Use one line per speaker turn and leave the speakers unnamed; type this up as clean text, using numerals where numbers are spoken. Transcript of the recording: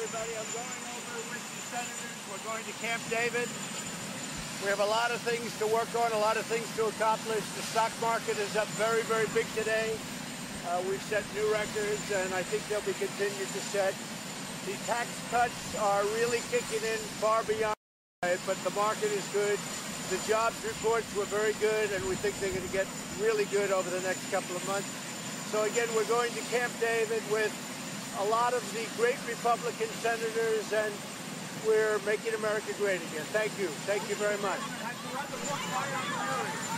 everybody. I'm going over with the senators. We're going to Camp David. We have a lot of things to work on, a lot of things to accomplish. The stock market is up very, very big today. We've set new records, and I think they'll be continued to set. The tax cuts are really kicking in far beyond it, but the market is good. The jobs reports were very good, and we think they're going to get really good over the next couple of months. So again, we're going to Camp David with a lot of the great Republican senators, and we're making America great again. Thank you. Thank you very much.